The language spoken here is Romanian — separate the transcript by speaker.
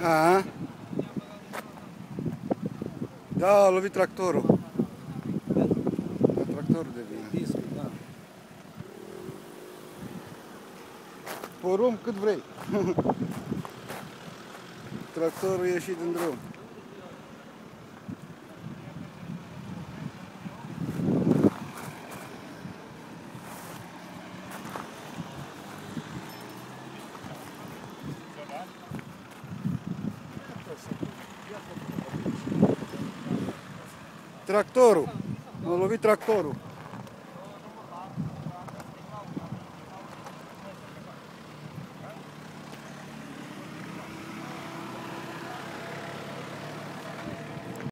Speaker 1: A? Da, a lovit tractorul. Tractorul de vine.
Speaker 2: Discul, da.
Speaker 1: Porumb cât vrei. Tractorul a ieșit în drum. Tractorul. A lovit tractorul.